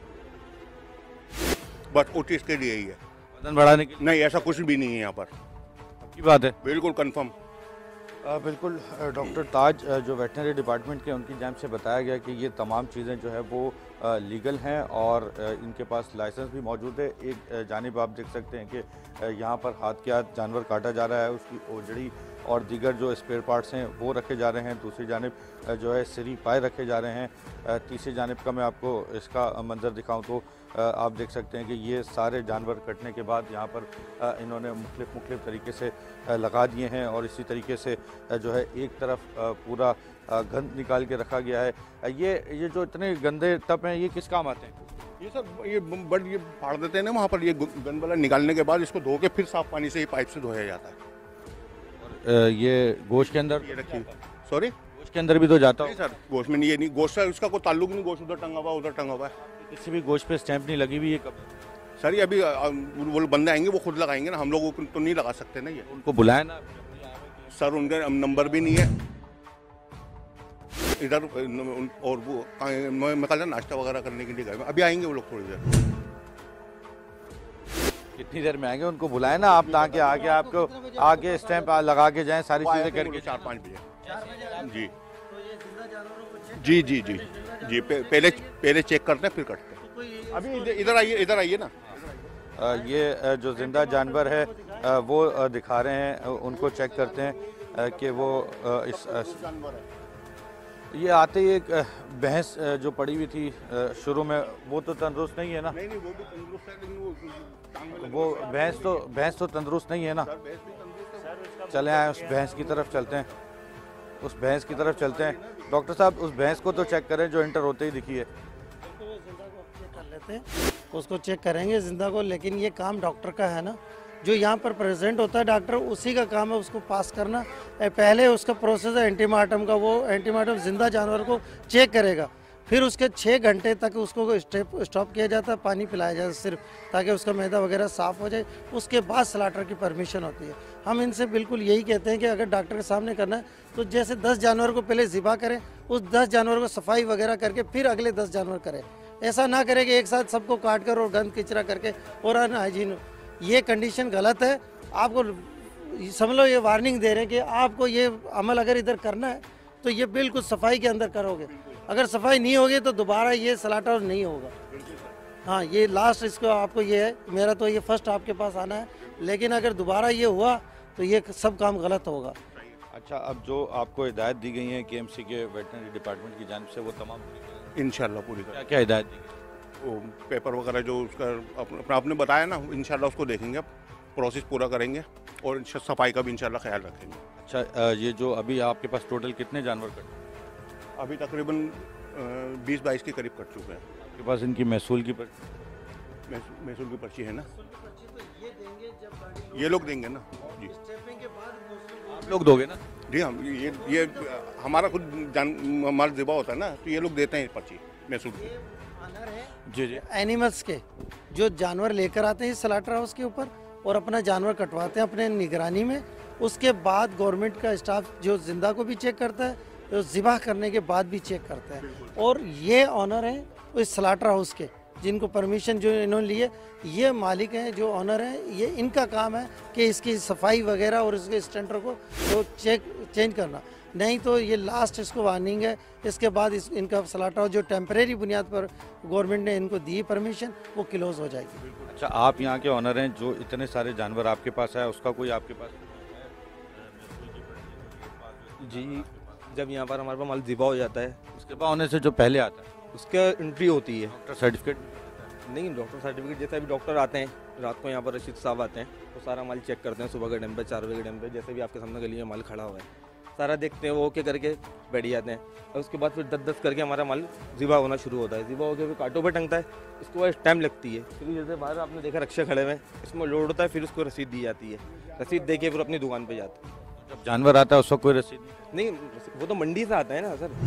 बस उस चीज के लिए ही है। वजन बढ़ाने के लिए नहीं, ऐसा कुछ भी नहीं है यहाँ पर। की बात है, बिल्कुल कंफर्म। बिल्कुल डॉक्टर ताज जो वेटनरी डिपार्टमेंट के उनकी जानिब से बताया गया कि ये तमाम चीज़ें जो है वो लीगल हैं और इनके पास लाइसेंस भी मौजूद है। एक जानिब आप देख सकते हैं कि यहाँ पर हाथ के हाथ जानवर काटा जा रहा है, उसकी ओजड़ी और दीगर जो स्पेयर पार्ट्स हैं वो रखे जा रहे हैं। दूसरी जानिब जो है सिरी पाए रखे जा रहे हैं। तीसरी जानिब का मैं आपको इसका मंजर दिखाऊं तो आप देख सकते हैं कि ये सारे जानवर कटने के बाद यहाँ पर इन्होंने मुख्तलिफ मुख्तलिफ तरीके से लगा दिए हैं और इसी तरीके से जो है एक तरफ पूरा गंद निकाल के रखा गया है। ये ये जो इतने गंदे टप हैं ये किस काम आते हैं? ये सब ये बट ये फाड़ देते हैं ना वहाँ पर, ये गंद वाला निकालने के बाद इसको धो के फिर साफ पानी से ये पाइप से धोया जाता है। अ, ये गोश्त के अंदर ये रखिए। सॉरी, गोश्त के अंदर भी तो जाता नहीं हो? सर, गोश्त में नहीं, ये नहीं, गोश्त से उसका कोई ताल्लुक नहीं, गोश्त उधर टंगा हुआ उधर टंगा हुआ है। किसी भी गोश्त पे स्टैंप नहीं लगी हुई है कब? सर ये अभी अ, वो बंदे आएंगे वो खुद लगाएंगे ना, हम लोग तो नहीं लगा सकते ना ये। उनको बुलाए ना। सर उनका नंबर भी नहीं है इधर, और वो मैं मैं कल नाश्ता वगैरह करने के लिए गए, अभी आएंगे वो लोग थोड़ी देर। कितनी देर में आएंगे? उनको बुलाए ना आप, ताकि आके आपको आके स्टैंप लगा के जाएं, सारी चीजें करके। चार पाँच बजे जी जी जी जी जी पहले पहले चेक करते हैं फिर कटते हैं। अभी इधर- इधर आइए, इधर आइए ना। अ, ये अ, जो जिंदा जानवर है अ, वो अ, दिखा रहे हैं, अ, उनको चेक करते हैं अ, कि वो अ, इस अ, ये आते ही एक अ, भैंस अ, जो पड़ी हुई थी अ, शुरू में, वो तो तंदुरुस्त नहीं है ना? नहीं नहीं वो भी तंदुरुस्त है, लेकिन वो टांग में लगी वो है। भैंस तो भैंस तो तंदुरुस्त नहीं है ना? सर भैंस भी तंदुरुस्त है। चले आए उस भैंस की तरफ चलते हैं, उस भैंस की तरफ चलते हैं। डॉक्टर साहब उस भैंस को तो चेक करें जो इंटर होते ही दिखी है। कर लेते हैं, उसको चेक करेंगे जिंदा को, लेकिन ये काम डॉक्टर का है ना, जो यहाँ पर प्रेजेंट होता है डॉक्टर, उसी का काम है उसको पास करना। ए, पहले उसका प्रोसेस है एंटीमार्टम का, वो एंटीमार्टम जिंदा जानवर को चेक करेगा, फिर उसके छः घंटे तक उसको स्टेप स्टॉप किया जाता है, पानी पिलाया जाता है सिर्फ, ताकि उसका मैदा वगैरह साफ़ हो जाए। उसके बाद स्लाटर की परमिशन होती है। हम इनसे बिल्कुल यही कहते हैं कि अगर डॉक्टर के सामने करना है तो जैसे दस जानवर को पहले ज़िबा करें, उस दस जानवर को सफाई वगैरह करके फिर अगले दस जानवर करें। ऐसा ना करें कि एक साथ सबको काट कर और गंद किचरा करके और अनहाइजीन। ये कंडीशन गलत है। आपको समझ लो, ये वार्निंग दे रहे हैं कि आपको ये अमल अगर इधर करना है तो ये बिल्कुल सफाई के अंदर करोगे। अगर सफाई नहीं होगी तो दोबारा ये स्लाटर नहीं होगा। हाँ, ये लास्ट इसको आपको ये है, मेरा तो ये फर्स्ट आपके पास आना है, लेकिन अगर दोबारा ये हुआ तो ये सब काम गलत होगा। अच्छा, अब जो आपको हिदायत दी गई है केएमसी के वेटनरी डिपार्टमेंट की जानिब से, वो तमाम इंशाल्लाह पूरी क्या करें। क्या हिदायत दी गई? वो पेपर वगैरह जो उसका अपना आपने बताया ना, इंशाल्लाह उसको देखेंगे, प्रोसेस पूरा करेंगे और इंशा- सफाई का भी इंशाल्लाह ख्याल रखेंगे। अच्छा, अ, ये जो अभी आपके पास टोटल कितने जानवर कटे? अभी तकरीबन बीस बाईस के करीब कट चुके हैं। आपके पास इनकी महसूल की पर... महसूल महसूल की पर्ची है ना, ये लोग देंगे ना जी। आप लोग दोगे ना? जी हम ये ये हमारा खुद जान माल ज़िबा होता है ना, तो ये लोग देते हैं पर्ची महसूल की। जी जी। एनिमल्स के जो जानवर लेकर आते हैं स्लाटर हाउस के ऊपर और अपना जानवर कटवाते हैं अपने निगरानी में। उसके बाद गवर्नमेंट का स्टाफ जो जिंदा को भी चेक करता है, तो ज़िबाह करने के बाद भी चेक करता है। और ये ऑनर हैं उस स्लाटर हाउस के, जिनको परमिशन जो इन्होंने लिए, ये मालिक हैं जो ऑनर हैं, ये इनका काम है कि इसकी सफाई वगैरह और इसके स्टैंडर्ड को तो चेक चेंज करना। नहीं तो ये लास्ट इसको वार्निंग है। इसके बाद इस इनका स्लाटर हाउस जो टेम्परेरी बुनियाद पर गवर्नमेंट ने इनको दी परमिशन, वो क्लोज हो जाएगी। अच्छा, आप यहाँ के ऑनर हैं, जो इतने सारे जानवर आपके पास है, उसका कोई आपके पास? जी, जब यहाँ पर हमारे पास माल ज़िबा हो जाता है, उसके बाद होने से जो पहले आता है उसका एंट्री होती है। Doctor certificate? नहीं, डॉक्टर सर्टिफिकेट जैसे अभी डॉक्टर आते हैं रात को, यहाँ पर रशीद साहब आते हैं, तो सारा माल चेक करते हैं सुबह के टाइम पे, चार बजे के टाइम पे, जैसे भी आपके सामने गली में माल खड़ा हुआ है, सारा देखते हैं, वो ओके करके बैठ जाते हैं। और उसके बाद फिर दस दस करके हमारा माल ज़िबा होना शुरू होता है। ज़िबा होकर फिर कांटों पे टंगता है, इसको बाद टाइम लगती है। फिर जैसे बाहर आपने देखा रक्षा खड़े हुए, इसमें लोड होता है, फिर उसको रसीद दी जाती है। रसीद दे के फिर अपनी दुकान पर जाते हैं। जब जानवर आता है उसका कोई रसीद नहीं? नहीं, वो तो मंडी से आता है ना सर,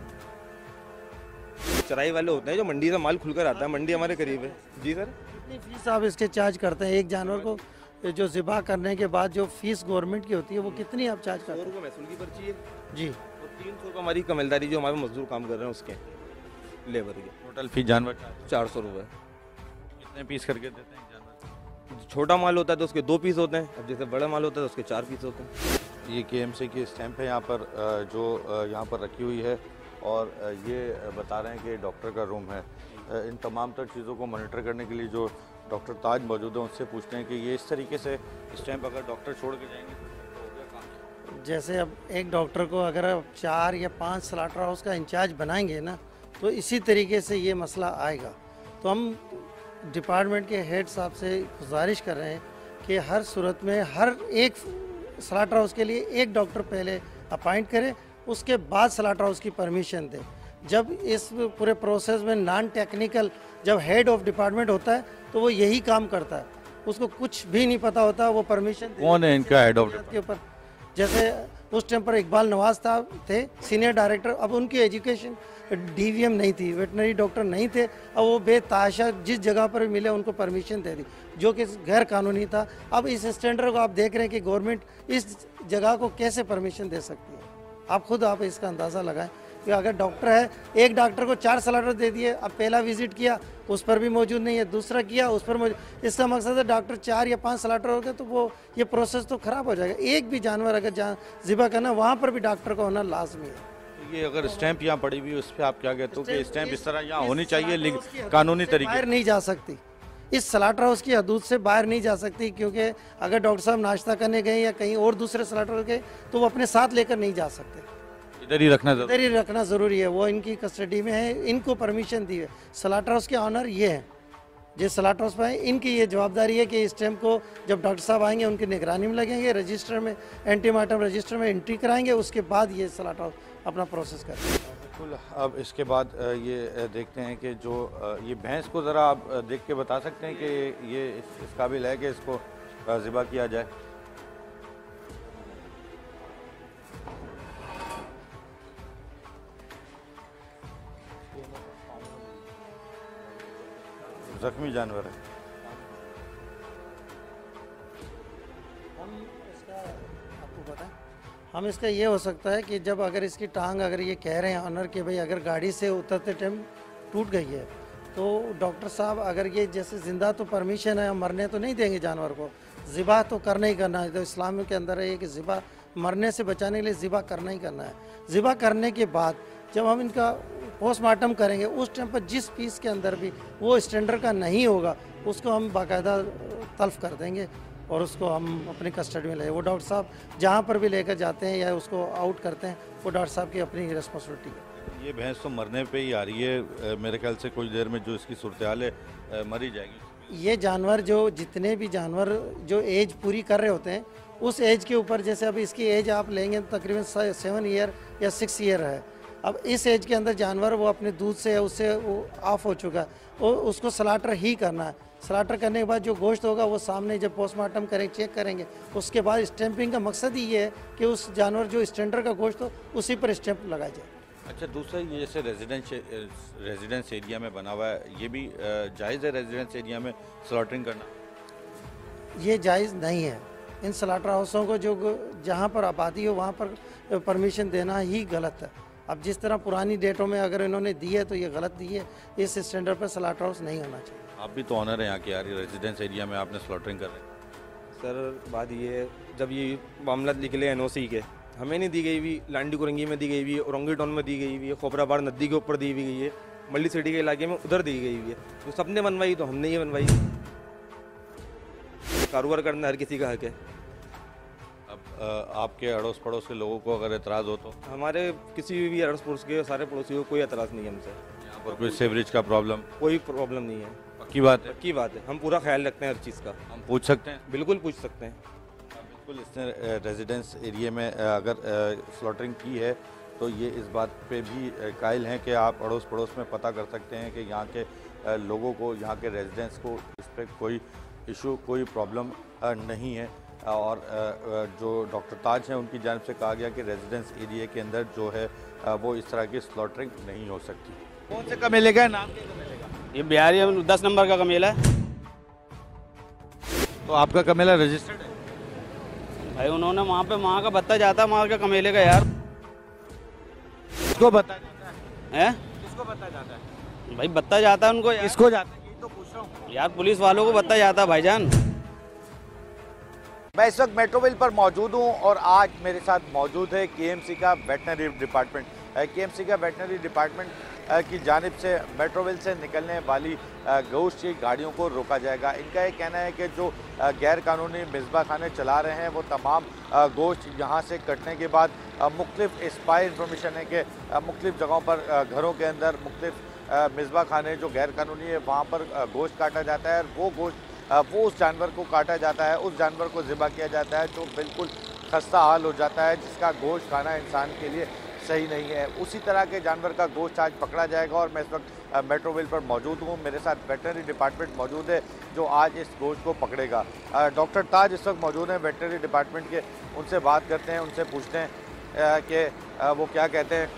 चराई वाले होते हैं जो मंडी से माल खुलकर आता है, मंडी हमारे करीब है। जी सर। कितनी फीस आप इसके चार्ज करते हैं एक जानवर को जो ज़िबा करने के बाद? जो फीस गवर्नमेंट की होती है वो कितनी आप चार्ज सौ करते हैं? रुपये महसूल की पर्ची है जी। और तीन सौ रुपये हमारी कमेलदारी जो हमारे मजदूर काम कर रहे हैं उसके लेबर के। टोटल फीस जानवर चार सौ रुपये। कितने पीस करके देते हैं जानवर? छोटा माल होता है तो उसके दो पीस होते हैं, अब जैसे बड़ा माल होता है तो उसके चार पीस होते हैं। ये केएमसी की स्टैंप है यहाँ पर, अ, जो अ, यहाँ पर रखी हुई है, और अ, ये बता रहे हैं कि डॉक्टर का रूम है। अ, इन तमाम तर चीज़ों को मॉनिटर करने के लिए जो डॉक्टर ताज मौजूद हैं, उनसे पूछते हैं कि ये इस तरीके से स्टैंप अगर डॉक्टर छोड़ के जाएंगे तो हो गया काम? जैसे अब एक डॉक्टर को अगर आप चार या पांच स्लाटर हाउस का इंचार्ज बनाएंगे ना, तो इसी तरीके से ये मसला आएगा। तो हम डिपार्टमेंट के हेड साहब से गुजारिश कर रहे हैं कि हर सूरत में हर एक स्लाटर हाउस के लिए एक डॉक्टर पहले अपॉइंट करें, उसके बाद स्लाटर हाउस की परमिशन दें। जब इस पूरे प्रोसेस में नॉन टेक्निकल जब हेड ऑफ डिपार्टमेंट होता है तो वो यही काम करता है, उसको कुछ भी नहीं पता होता, वो परमिशन कौन है इनका हेड ऑफ के ऊपर? जैसे उस टाइम पर इकबाल नवाज साहब थे सीनियर डायरेक्टर, अब उनकी एजुकेशन डीवीएम नहीं थी, वेटनरी डॉक्टर नहीं थे, अब वो बेताशा जिस जगह पर भी मिले उनको परमिशन दे दी, जो कि गैर कानूनी था। अब इस स्टैंडर्ड को आप देख रहे हैं कि गवर्नमेंट इस जगह को कैसे परमिशन दे सकती है। आप खुद आप इसका अंदाज़ा लगाएं कि अगर डॉक्टर है, एक डॉक्टर को चार स्लाटर दे दिए, अब पहला विजिट किया उस पर भी मौजूद नहीं है, दूसरा किया उस पर मौजूद, इसका मकसद है डॉक्टर चार या पांच स्लाटर हो गए तो वो ये प्रोसेस तो ख़राब हो जाएगा। एक भी जानवर अगर जहाँ ज़िबा करना वहाँ पर भी डॉक्टर का होना लाजमी है। ये अगर स्टैंप यहाँ पड़ी हुई है उस पर आप क्या कहते हो कि स्टैंप इस तरह यहाँ होनी चाहिए कानूनी तरीके बाहर नहीं जा सकती, इस स्लाटर हाउस की हदूद से बाहर नहीं जा सकती, क्योंकि अगर डॉक्टर साहब नाश्ता करने गए या कहीं और दूसरे स्लाटर गए तो वो अपने साथ लेकर नहीं जा सकते, इधर ही रखना इधर ही रखना ज़रूरी है। वो इनकी कस्टडी में है, इनको परमिशन दी है। स्लाटर हाउस के ऑनर ये हैं, जिस स्लाटर हाउस पर इनकी ये जवाबदारी है कि इस टाइम को जब डॉक्टर साहब आएंगे उनकी निगरानी में लगेंगे, रजिस्टर में एंटीमार्टम रजिस्टर में एंट्री कराएंगे, उसके बाद ये स्लाटर हाउस अपना प्रोसेस करेंगे। बिल्कुल। अब इसके बाद ये देखते हैं कि जो ये भैंस को ज़रा आप देख के बता सकते हैं कि ये इस, इस काबिल है कि इसको ज़िबा किया जाए। जख्मी जानवर है। हम इसका आपको पता है, हम इसका ये हो सकता है कि जब अगर इसकी टांग अगर ये कह रहे हैं ऑनर कि भाई अगर गाड़ी से उतरते टाइम टूट गई है तो डॉक्टर साहब अगर ये जैसे ज़िंदा तो परमिशन है, मरने तो नहीं देंगे जानवर को, ज़िबा तो करना ही करना है। तो इस्लाम के अंदर है कि ज़िबा मरने से बचाने के लिए ज़िबा करना ही करना है। ज़िबा करने के बाद जब हम इनका पोस्टमार्टम करेंगे उस टाइम पर जिस पीस के अंदर भी वो स्टैंडर्ड का नहीं होगा उसको हम बाकायदा तल्फ कर देंगे और उसको हम अपनी कस्टडी में ले। वो डॉक्टर साहब जहाँ पर भी लेकर जाते हैं या उसको आउट करते हैं वो डॉक्टर साहब की अपनी रिस्पॉन्सिबिलिटी है। ये भैंस तो मरने पे ही आ रही है, मेरे ख्याल से कुछ देर में जो इसकी सूरत हाल है मरी जाएगी। ये जानवर जो जितने भी जानवर जो एज पूरी कर रहे होते हैं उस एज के ऊपर, जैसे अभी इसकी एज आप लेंगे तकरीबन सेवन ईयर या सिक्स ईयर है, अब इस एज के अंदर जानवर वो अपने दूध से उससे वो ऑफ हो चुका है, वो उसको स्लाटर ही करना है। स्लाटर करने के बाद जो गोश्त होगा वो सामने जब पोस्टमार्टम करेंगे चेक करेंगे, उसके बाद स्टैंपिंग का मकसद ही ये है कि उस जानवर जो स्टैंडर्ड का गोश्त हो उसी पर स्टैंप लगाया जाए। अच्छा, दूसरा ये जैसे रेजिडेंस रेजिडेंस एरिया में बना हुआ है, ये भी जायज़ है रेजिडेंस एरिया में स्लॉटरिंग करना? ये जायज़ नहीं है। इन स्लाटर हाउसों को जो जहाँ पर आबादी हो वहाँ पर परमिशन देना ही गलत है। अब जिस तरह पुरानी डेटों में अगर इन्होंने दी है तो ये गलत दी है, इस स्टैंडर्ड पर स्लाटर हाउस नहीं होना चाहिए। आप भी तो ऑनर हैं यहाँ के यार, रेजिडेंस एरिया में आपने स्लॉटरिंग कर रहे हैं। सर बात ये है, जब ये मामला निकले एन ओ सी के, हमें नहीं दी गई हुई, लांडी कुरंगी में दी गई हुई है, औरंगी टाउन में दी गई हुई है, खोपराबाड़ नदी के ऊपर दी हुई गई है, मल्ली सिटी के इलाके में उधर दी गई हुई है। तो सबने बनवाई तो हमने ये बनवाई। कारोबार करना हर किसी का हक है। अब आपके अड़ोस पड़ोस के लोगों को अगर एतराज़ हो तो? हमारे किसी भी अड़ोस पड़ोस के सारे पड़ोसियों को कोई एतराज़ नहीं है हमसे। यहाँ पर कोई सीवरेज का प्रॉब्लम? कोई प्रॉब्लम नहीं है। पक्की बात है? पक्की बात है, हम पूरा ख्याल रखते हैं हर चीज़ का। हम पूछ सकते हैं? बिल्कुल पूछ सकते हैं। बिल्कुल। इसने रेजिडेंस एरिया में अगर स्लॉटरिंग की है तो ये इस बात पे भी कायल हैं कि आप अड़ोस पड़ोस में पता कर सकते हैं कि यहाँ के लोगों को, यहाँ के रेजिडेंट्स को इस पर कोई इशू, कोई प्रॉब्लम नहीं है। और जो डॉक्टर ताज हैं उनकी जानिब से कहा गया कि रेजिडेंस एरिया के अंदर जो है वो इस तरह की स्लॉटरिंग नहीं हो सकती। कौन से कमेले का नाम? ये बिहारी दस नंबर का कमेला है। तो आपका कमेला रजिस्टर्ड है? भाई उन्होंने वहाँ पे वहाँ का बत्ता जाता है, वहाँ का कमेले का यार। किसको बत्ता जाता है? किसको बत्ता जाता है? भाई बत्ता जाता है उनको। किसको जाता है यही तो पूछ रहा हूँ यार, पुलिस वालों को बत्ता जाता है भाईजान। मैं इस वक्त मेट्रोविल पर मौजूद हूँ और आज मेरे साथ मौजूद है केएमसी का वेटनरी डिपार्टमेंट। केएमसी का वेटनरी डिपार्टमेंट की जानिब से मेट्रोविल से निकलने वाली गोश्त की गाड़ियों को रोका जाएगा। इनका ये कहना है कि जो गैर कानूनी मिसबा खाने चला रहे हैं वो तमाम गोश्त यहाँ से कटने के बाद मुख्तलिफ स्पाई इंफॉर्मेशन है कि मुख्तलिफ जगहों पर घरों के अंदर मुख्तलिफ मिसबा खाने जो गैर कानूनी है वहाँ पर गोश्त काटा जाता है और वो गोश्त वो उस जानवर को काटा जाता है, उस जानवर को ज़िबा किया जाता है जो बिल्कुल खस्ता हाल हो जाता है, जिसका गोश्त खाना इंसान के लिए सही नहीं है। उसी तरह के जानवर का गोश्त आज पकड़ा जाएगा और मैं इस वक्त मेट्रोविल पर मौजूद हूँ। मेरे साथ वेटनरी डिपार्टमेंट मौजूद है जो आज इस गोश्त को पकड़ेगा। डॉक्टर ताज इस वक्त मौजूद हैं वेटनरी डिपार्टमेंट के, उनसे बात करते हैं, उनसे पूछते हैं कि वो क्या कहते हैं।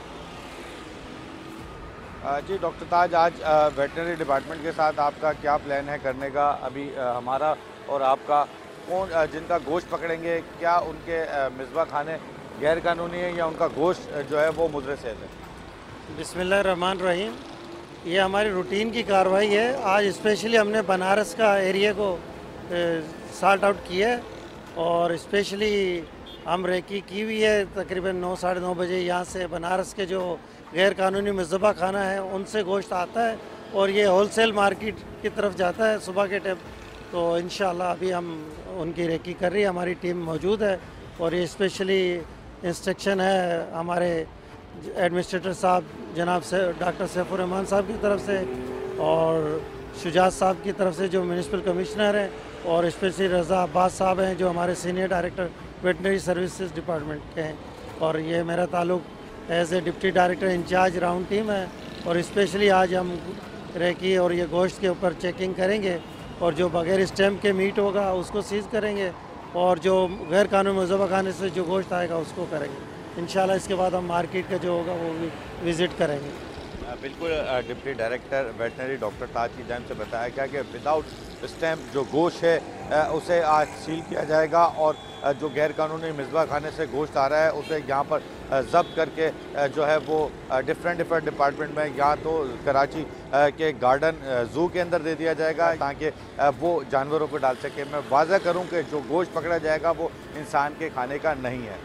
जी डॉक्टर ताज, आज वेटनरी डिपार्टमेंट के साथ आपका क्या प्लान है करने का? अभी हमारा और आपका कौन जिनका गोश्त पकड़ेंगे, क्या उनके मिसबा खाने गैर कानूनी है या उनका गोश्त जो है वो मुजरे सेहत है? बिस्मिल्लाहिर्रहमानिर्रहीम, ये हमारी रूटीन की कार्रवाई है। आज स्पेशली हमने बनारस का एरिया को सॉर्ट आउट किया है और स्पेशली हम रेकी की हुई है। तकरीबन नौ साढ़े नौ बजे यहाँ से बनारस के जो गैर कानूनी मिसबा खाना है उनसे गोश्त आता है और ये होलसेल मार्केट की तरफ जाता है सुबह के टाइम। तो इंशाल्लाह अभी हम उनकी रेकी कर रही है, हमारी टीम मौजूद है और ये स्पेशली इंस्ट्रक्शन है हमारे एडमिनिस्ट्रेटर साहब जनाब से डॉक्टर सैफुर रहमान साहब की तरफ से और शुजात साहब की तरफ से जो म्यूनिसिपल कमिश्नर हैं और स्पेशली रज़ा अब्बास साहब हैं जो हमारे senior director veterinary services department के हैं। और ये मेरा ताल्लुक as a deputy director in charge round team है और स्पेशली आज हम रेकी और ये गोश्त के ऊपर चेकिंग करेंगे और जो बगैर स्टैम्प के मीट होगा उसको सीज करेंगे और जो गैर कानूनी मुज़बा खाने से जो गोश्त आएगा उसको करेंगे। इंशाल्लाह इसके बाद हम मार्केट का जो होगा वो भी विज़िट करेंगे। बिल्कुल, deputy director veterinary doctor Taj की जानिब से बताया गया कि विदाउट स्टैम्प जो गोश्त है उसे आज सील किया जाएगा और जो गैर कानूनी मिसबा खाने से गोश्त आ रहा है उसे यहाँ पर ज़ब्त करके जो है वो डिफरेंट डिफरेंट डिपार्टमेंट में या तो कराची के गार्डन ज़ू के अंदर दे दिया जाएगा ताकि वो जानवरों को डाल सके। मैं वाज़ा करूँ कि जो गोश्त पकड़ा जाएगा वो इंसान के खाने का नहीं है।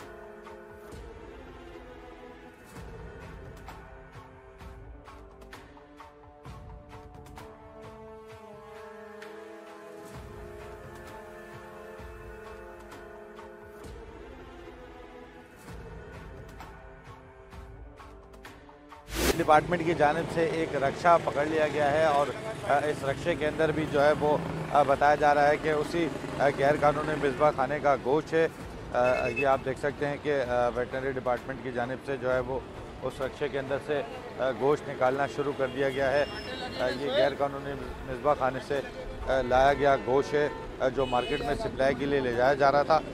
डिपार्टमेंट की जानिब से एक रक्षा पकड़ लिया गया है और इस रक्षे के अंदर भी जो है वो बताया जा रहा है कि उसी गैर कानूनी मिसबा खाने का गोश्त है। ये आप देख सकते हैं कि वेटनरी डिपार्टमेंट की जानिब से जो है वो उस रक्षे के अंदर से गोश्त निकालना शुरू कर दिया गया है। ये गैर कानूनी मिसबा खाने से लाया गया गोश्त है जो मार्केट में सप्लाई के लिए ले जाया जा रहा था।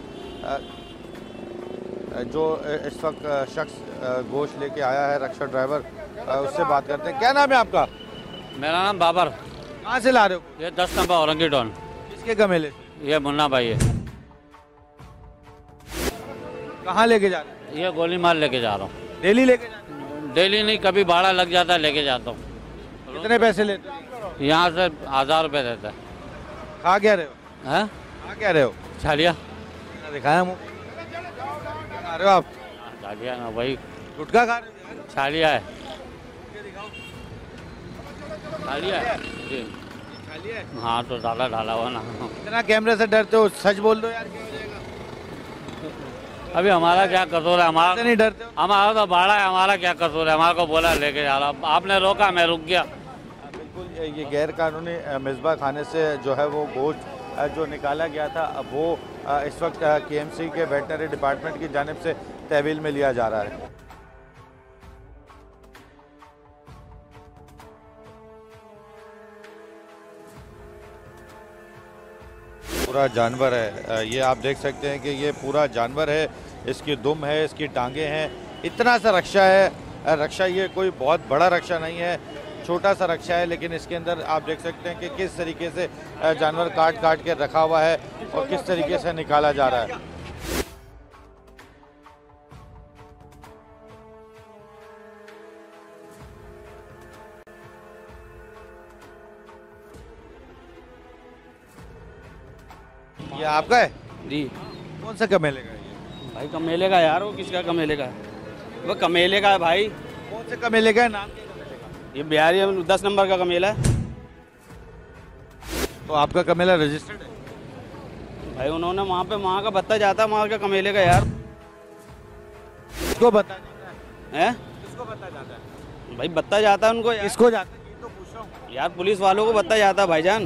जो इस वक्त शख्स गोश्त लेके आया है रक्षा ड्राइवर, उससे बात करते हैं। क्या नाम है आपका? मेरा नाम बाबर। कहाँ से ला रहे हो? ये दस नंबर औरंगी टोन। किसके कमेले? ये मुन्ना भाई है। कहाँ लेके जा रहे हैं? ये गोली मार लेके जा रहा हूँ। डेली लेके जा रहे हैं? डेली नहीं, कभी भाड़ा लग जाता है लेके जाता हूँ। कितने पैसे लेते हो? यहाँ से हजार रुपये देता है। खा क्या रहे हो? हैं? खा क्या रहे हो? छालिया। दिखाया मुँह खा रहे हो आप? छालिया ना भाई, गुटखा खा रहे हो? छालिया है। छालिया है जी। छालिया है? हाँ तो डाला डाला हुआ ना। इतना कैमरे से डरते हो, सच बोल दो यार। क्या हो जाएगा? अभी हमारा क्या कसूर है? हमारा नहीं डरते हो? हमारा तो भाड़ा है, हमारा क्या कसूर है? हमारे को बोला लेके जा रहा, आपने रोका, मैं रुक गया। बिल्कुल, ये गैर कानूनी मिसबा खाने से जो है वो गोश्त जो निकाला गया था वो इस वक्त केएमसी के वेटनरी डिपार्टमेंट की जानिब से तहवील में लिया जा रहा है। पूरा जानवर है, ये आप देख सकते हैं कि ये पूरा जानवर है। इसकी दुम है, इसकी टांगे हैं, इतना सा रक्षा है। रक्षा ये कोई बहुत बड़ा रक्षा नहीं है, छोटा सा रक्षा है, लेकिन इसके अंदर आप देख सकते हैं कि किस तरीके से जानवर काट काट के रखा हुआ है और किस तरीके से निकाला जा रहा है। ये आपका है जी? कौन सा कमेले का है ये? भाई कमेले का यार, वो किसका कमेले का है? वो कमेले का है भाई। कौन से कमेले का है? नाम क्या कमेले का? ये बिहारी दस नंबर का कमेला है। तो आपका कमेला रजिस्टर्ड है? भाई उन्होंने वहाँ पे वहाँ का बत्ता जाता है, वहाँ का कमेले का यार। किसको बता जाता है? हैं? किसको बता जाता है? भाई बत्ता जाता है उनको। किसको जाता है ये तो पूछ रहा हूँ यार, पुलिस वालों को बत्ता जाता है भाईजान।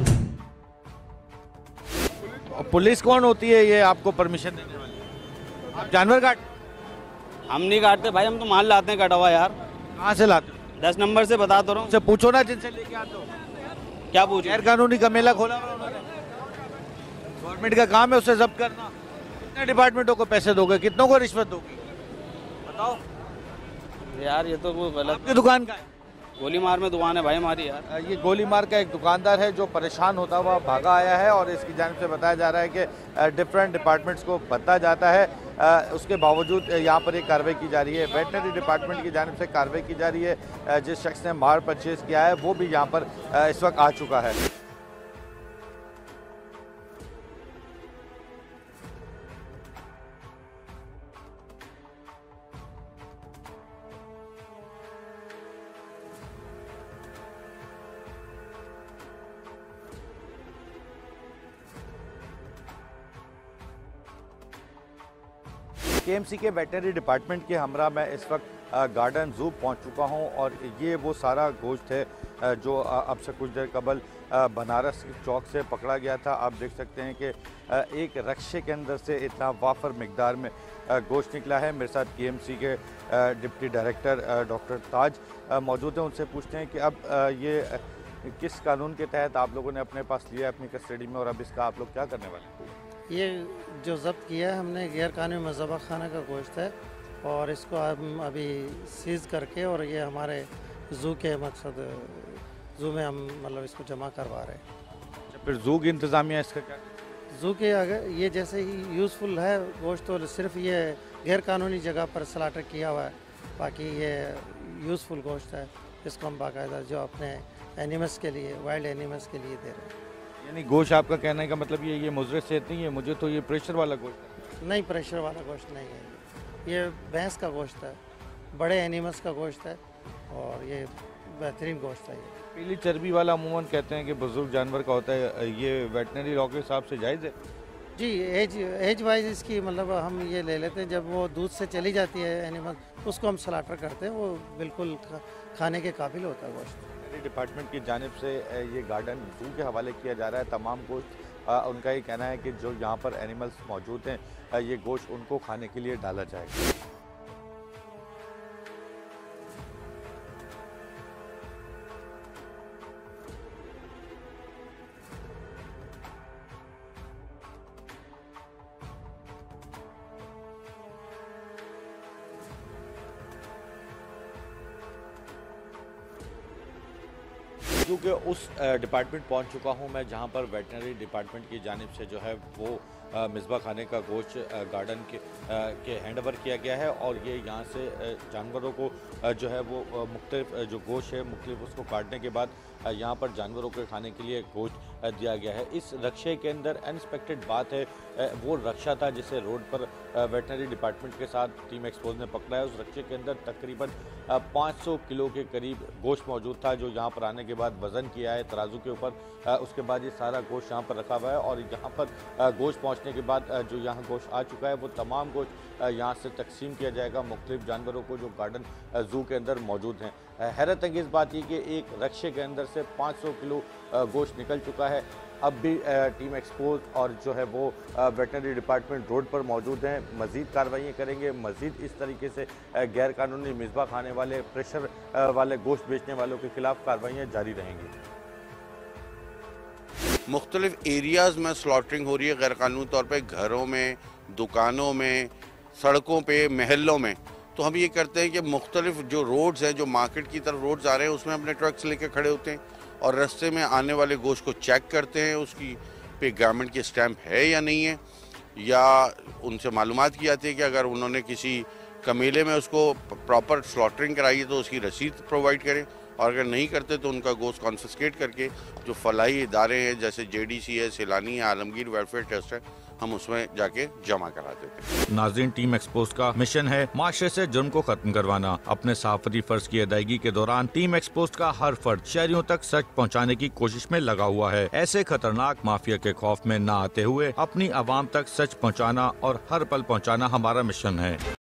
पुलिस कौन होती है ये आपको परमिशन देने वाली? आप जानवर काट हम नहीं काटते भाई, हम तो माल लाते हैं कटा हुआ यार। कहाँ से लाते हो? दस नंबर से बता तो रहा हूँ। उनसे पूछो ना जिनसे लेके आते हो। क्या पूछो? गैर कानूनी का मेला खोला हुआ उन्होंने। गवर्नमेंट का काम है उसे जब्त करना। कितने डिपार्टमेंटों को पैसे दोगे, कितनों को रिश्वत दोगे, बताओ यार। ये तो वो गलत। आपकी दुकान का है? गोली मार में दुकान है भाई हमारी यार। ये गोली मार का एक दुकानदार है जो परेशान होता हुआ भागा आया है और इसकी जानिब से बताया जा रहा है कि डिफरेंट डिपार्टमेंट्स को पता जाता है, उसके बावजूद यहाँ पर एक कार्रवाई की जा रही है। वेटनरी डिपार्टमेंट की जानिब से कार्रवाई की जा रही है। जिस शख्स ने मार परचेज किया है वो भी यहाँ पर इस वक्त आ चुका है। केएमसी के वेटनरी डिपार्टमेंट के हमरा मैं इस वक्त गार्डन जू पहुंच चुका हूं और ये वो सारा गोश्त है जो अब से कुछ देर कबल बनारस चौक से पकड़ा गया था। आप देख सकते हैं कि एक रक्शे के अंदर से इतना वाफर मिकदार में गोश्त निकला है। मेरे साथ केएमसी के डिप्टी डायरेक्टर डॉक्टर ताज मौजूद हैं, उनसे पूछते हैं कि अब ये किस कानून के तहत आप लोगों ने अपने पास लिया अपनी कस्टडी में और अब इसका आप लोग क्या करने वाले हैं? ये जो जब्त किया है हमने गैर कानूनी मज़बा खाना का गोश्त है और इसको हम अभी सीज़ करके और ये हमारे ज़ू के मकसद ज़ू में हम मतलब इसको जमा करवा रहे हैं। फिर ज़ू की इंतज़ामिया इसका क्या? ज़ू के अगर ये जैसे ही यूज़फुल है गोश्त तो सिर्फ ये गैर कानूनी जगह पर स्लाटर किया हुआ है, बाकी ये यूज़फुल गोश्त है। इसको हम बाकायदा जो अपने एनिमल्स के लिए, वाइल्ड एनिमल्स के लिए दे रहे हैं। यानी गोश्त आपका कहने का मतलब ये ये मुज़र सेहत नहीं है, मुझे तो ये प्रेशर वाला गोश्त है। नहीं, प्रेशर वाला गोश्त नहीं है, ये भैंस का गोश्त है, बड़े एनिमल्स का गोश्त है और ये बेहतरीन गोश्त है। ये पीली चर्बी वाला अमूमन कहते हैं कि बुजुर्ग जानवर का होता है, ये वेटनरी लॉ के हिसाब से जायज़ है? जी, एज एज वाइज इसकी मतलब हम ये ले लेते हैं, जब वो दूध से चली जाती है एनिमल उसको हम स्लाटर करते हैं, वो बिल्कुल खाने के काबिल होता है गोश्त। डिपार्टमेंट की जानिब से ये गार्डन जू के हवाले किया जा रहा है। तमाम गोश्त उनका ये कहना है कि जो यहाँ पर एनिमल्स मौजूद हैं ये गोश्त उनको खाने के लिए डाला जाएगा। क्योंकि उस डिपार्टमेंट पहुंच चुका हूं मैं जहां पर वेटनरी डिपार्टमेंट की जानिब से जो है वो मिसबा खाने का गोश्त गार्डन के के हैंड ओवर किया गया है और ये यहाँ से जानवरों को जो है वो मुख्तलिफ जो गोश्त है मुख्तलिफ उसको काटने के बाद यहाँ पर जानवरों के खाने के लिए गोश्त दिया गया है। इस रक्शे के अंदर अनएक्सपेक्टेड बात है, वो रक्षा था जिसे रोड पर वेटनरी डिपार्टमेंट के साथ टीम एक्सपोज ने पकड़ा है। उस रक्शे के अंदर तकरीबन पाँच सौ किलो के करीब गोश्त मौजूद था जो यहाँ पर आने के बाद वज़न किया है तराजू के ऊपर। उसके बाद ये सारा गोश्त यहाँ पर रखा हुआ है और यहाँ पर गोश्त पहुँचने के बाद जो यहाँ गोश्त आ चुका है वो तमाम गोश्त यहाँ से तकसीम किया जाएगा मुख्तलिफ जानवरों को जो गार्डन जू के अंदर मौजूद हैं। हैरत अंगेज़ बात ये कि एक रक्शे के अंदर से पाँच सौ किलो गोश्त निकल चुका है। अब भी टीम एक्सपोज और जो है वो वेटनरी डिपार्टमेंट रोड पर मौजूद हैं, मज़ीद कार्रवाइयाँ करेंगे, मज़ीद इस तरीके से गैर कानूनी मिसबा खाने वाले, प्रेशर वाले गोश्त बेचने वालों के खिलाफ कार्रवाइयाँ जारी रहेंगी। मुख्तलिफ एरियाज़ में स्लॉटरिंग हो रही है गैर कानूनी तौर पर, घरों में, दुकानों में, सड़कों पे, महलों में। तो हम ये करते हैं कि मुख्तलिफ जो रोड्स हैं, जो मार्केट की तरफ रोड्स आ रहे हैं उसमें अपने ट्रक्स लेके खड़े होते हैं और रास्ते में आने वाले गोश्त को चेक करते हैं, उसकी पे गवर्नमेंट की स्टैंप है या नहीं है, या उनसे मालूमात की जाती है कि अगर उन्होंने किसी कमेले में उसको प्रॉपर स्लॉटरिंग कराई है तो उसकी रसीद प्रोवाइड करें और अगर नहीं करते तो उनका गोश्त कॉन्फिस्केट करके जो फलाही इदारे हैं जैसे जेडीसी है, सैलानी है, आलमगीर वेलफेयर ट्रस्ट है, हम उसमें जाके जमा करा देते हैं। नाज़रीन, टीम एक्सपोज का मिशन है माशरे से जुर्म को खत्म करवाना। अपने सहाफती फर्ज की अदायगी के दौरान टीम एक्सपोज का हर फर्द शहरियों तक सच पहुंचाने की कोशिश में लगा हुआ है। ऐसे खतरनाक माफिया के खौफ में न आते हुए अपनी आवाम तक सच पहुंचाना और हर पल पहुंचाना हमारा मिशन है।